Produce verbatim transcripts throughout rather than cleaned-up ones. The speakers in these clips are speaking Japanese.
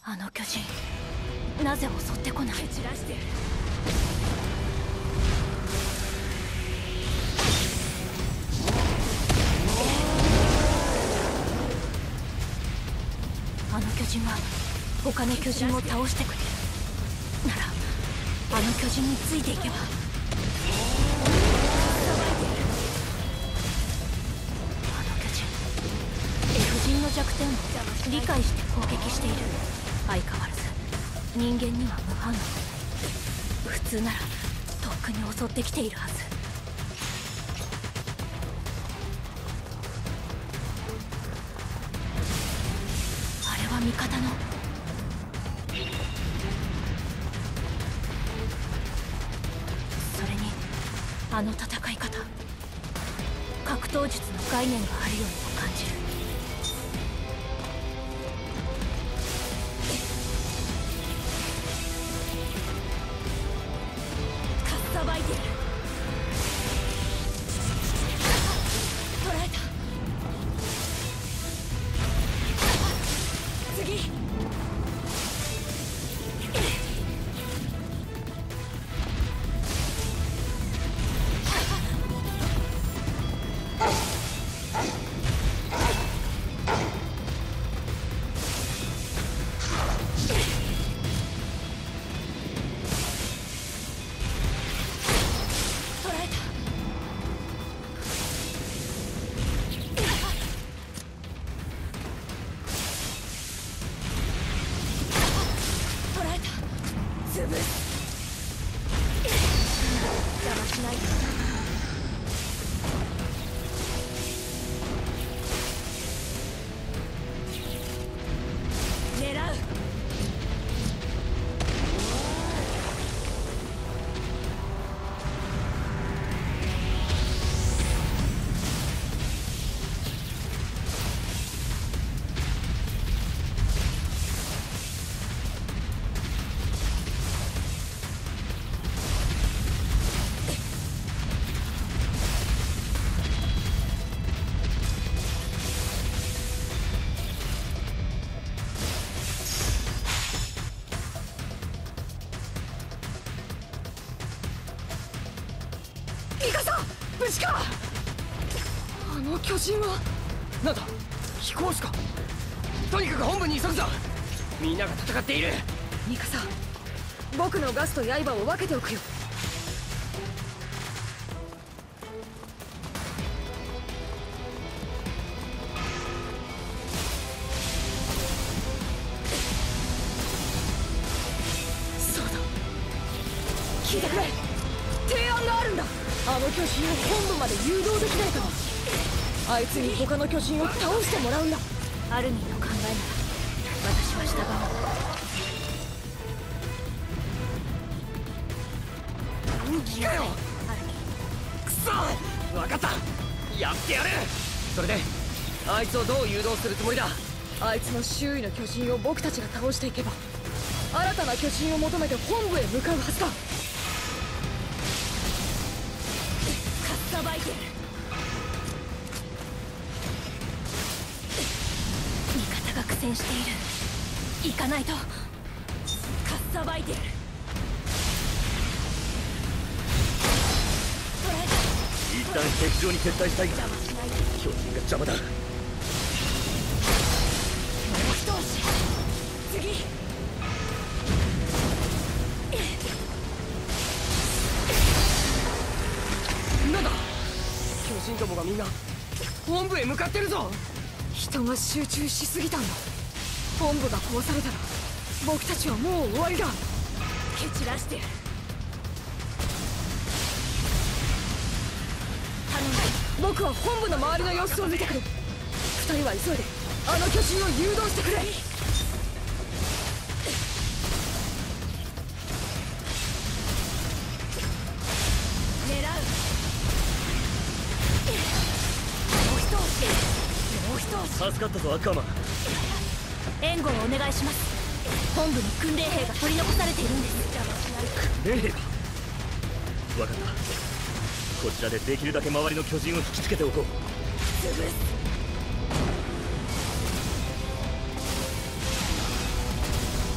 あの巨人なぜ襲ってこない？蹴散らしてる。あの巨人は他の巨人を倒してくれるなら、あの巨人についていけば。あの巨人 F 人の弱点を理解して攻撃している。相変わらず人間には無反応。普通ならとっくに襲ってきているはず。あれは味方の。それにあの戦い方、格闘術の概念があるようにも感じる。かっさばいてる。捕らえた。次。ミカサ、無事か。あの巨人はなんだ、飛行士か。とにかく本部に急ぐぞ。みんなが戦っている。ミカサ、僕のガスと刃を分けておくよ。そうだ、聞いてくれ。提案があるんだ。あの巨人を本部まで誘導できないかも。あいつに他の巨人を倒してもらうんだ。アルミンの考えなら私は従う。本気かよ。アルミン。くそ、分かった、やってやる。それであいつをどう誘導するつもりだ。あいつの周囲の巨人を僕たちが倒していけば、新たな巨人を求めて本部へ向かうはずだ。さばいてる。味方が苦戦している。行かないと。かっさばいてる。捕らえた。 一旦敵場に撤退したいが巨人が邪魔だ。もう一押し。次。 なんだ、巨人どもがみんな本部へ向かってるぞ。人が集中しすぎたんだ。本部が壊されたら僕たちはもう終わりだ。 蹴散らしてやる。頼む。 僕は本部の周りの様子を見てくる。二人は急いであの巨人を誘導してくれ。 助かったぞ、アッカーマン。 援護をお願いします。本部に訓練兵が取り残されているんです。 訓練兵か。分かった。こちらでできるだけ周りの巨人を引きつけておこう。 潰す。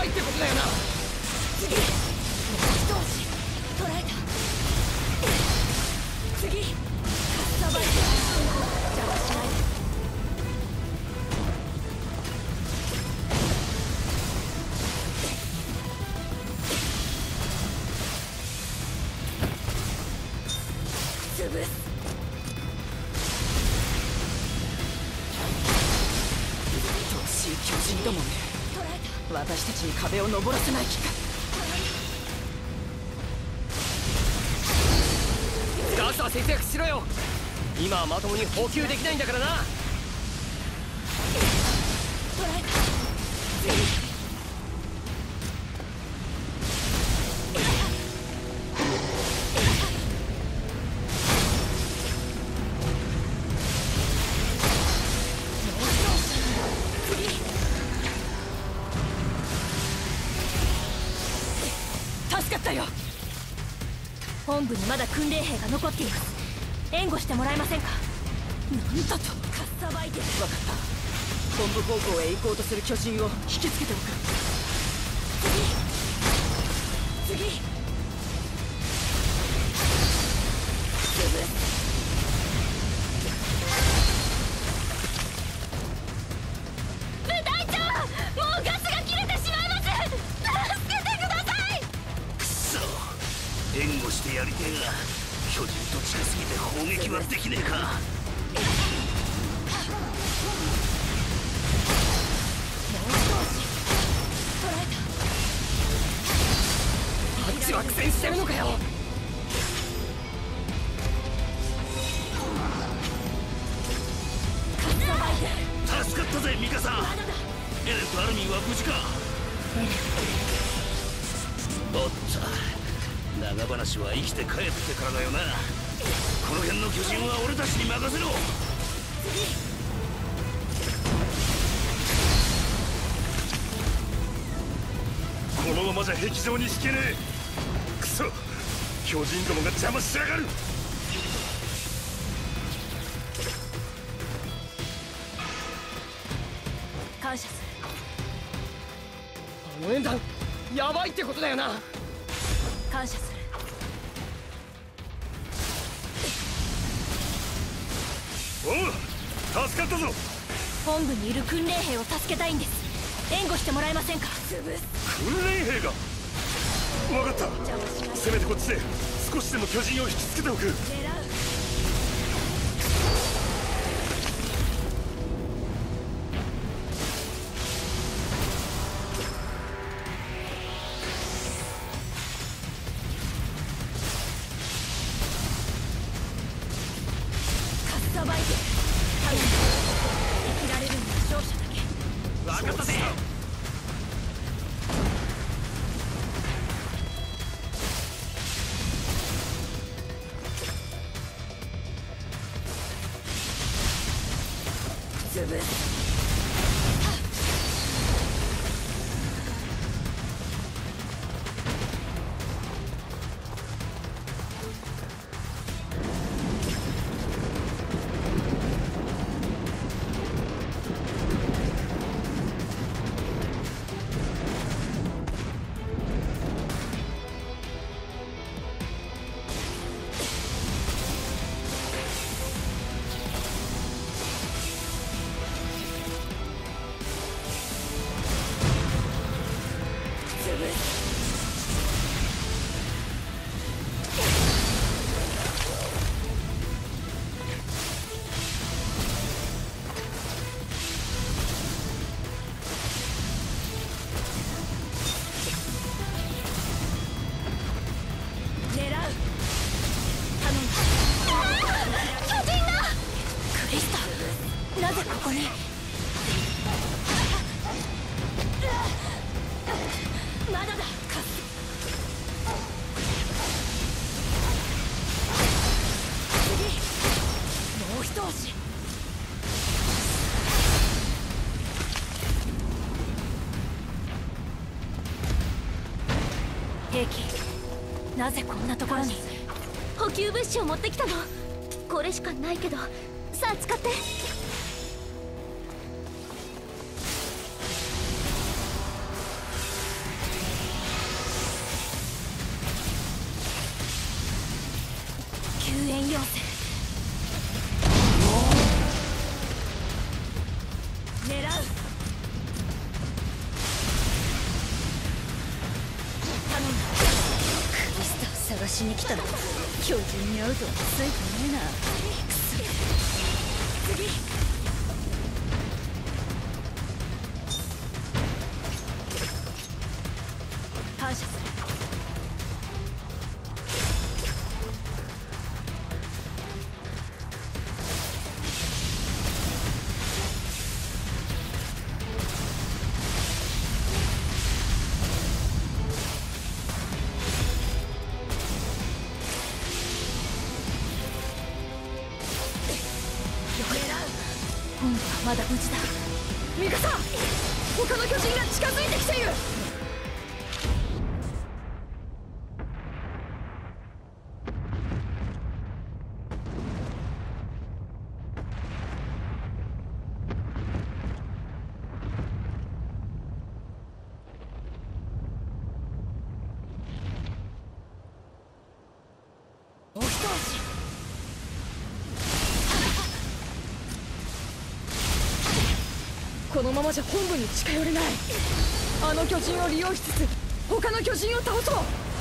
ばいってことだよな。 次もう一押し捉えた。次かっさばいて邪魔しないで。潰す。愛しい巨人どもめ、私たちに壁を登らせない気か。 ガスは節約しろよ。今はまともに補給できないんだからな。 捉えた。助かったよ。本部にまだ訓練兵が残っています。援護してもらえませんか。なんだと。かっさばいて。分かった。本部方向へ行こうとする巨人を引きつけておく。次次部隊長、もうガスが切れてしまいます。助けてください。 くそ、援護してやりてえが巨人と近すぎて砲撃はできねえか。 あっちは苦戦してるのかよ。 助かったぜミカさん。エレンとアルミンは無事か。おっと、長話は生きて帰ってからだよな。この辺の巨人は俺たちに任せろ。このままじゃ壁上に引けねえ。クソ、巨人どもが邪魔しやがる。 感謝する。 あの縁談やばいってことだよな。 感謝する。 おう、助かったぞ。 本部にいる訓練兵を助けたいんです。援護してもらえませんか。 訓練兵が。分かった。せめてこっちで少しでも巨人を引きつけておく。 狙う。かっさばいて。頼む。生きられるのは勝者だけ。 分かったぜ。 潰す。なぜここに。まだだ。次もう一押し。兵器、なぜこんなところに。補給物資を持ってきたの。これしかないけど、さあ使って。 救援要請。狙う。頼んだ。クリスタを探しに来たの。巨人に会うとはついてねえな。次。感謝する。今度はまだ無事だ。ミカサ、他の巨人が近づいてきている。お一押し。このままじゃ本部に近寄れない。あの巨人を利用しつつ他の巨人を倒そう。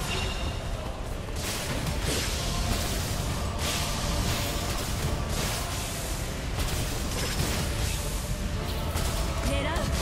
狙う。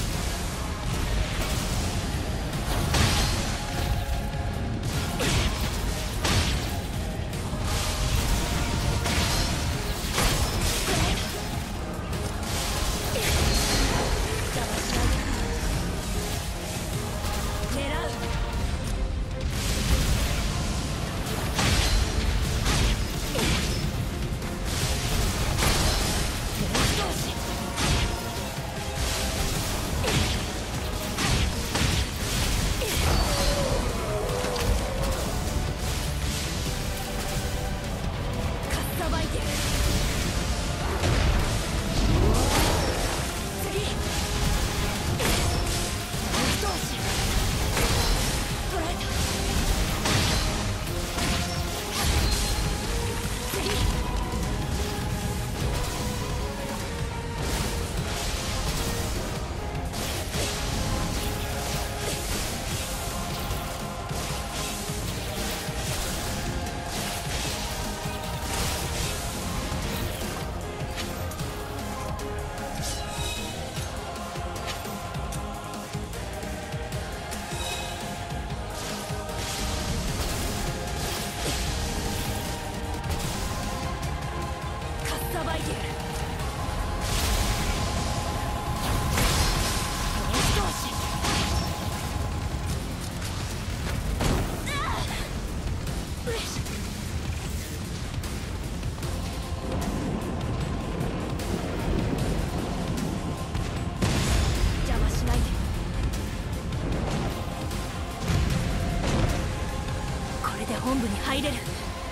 本部に入れる。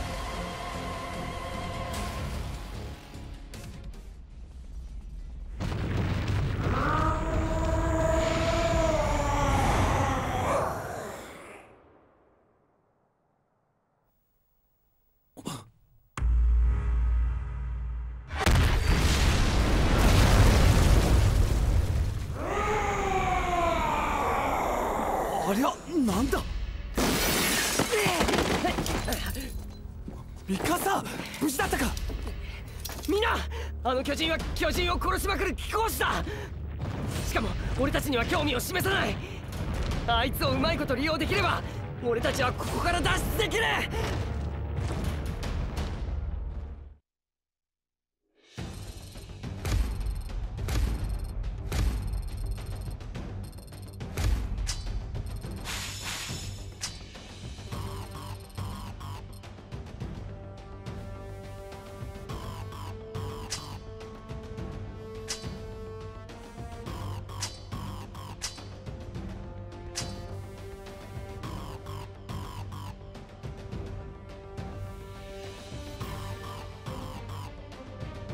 ありゃ、なんだ。ミカサ、無事だったか。 みんな、あの巨人は巨人を殺しまくる貴公子だ。しかも俺たちには興味を示さない。あいつをうまいこと利用できれば俺たちはここから脱出できる。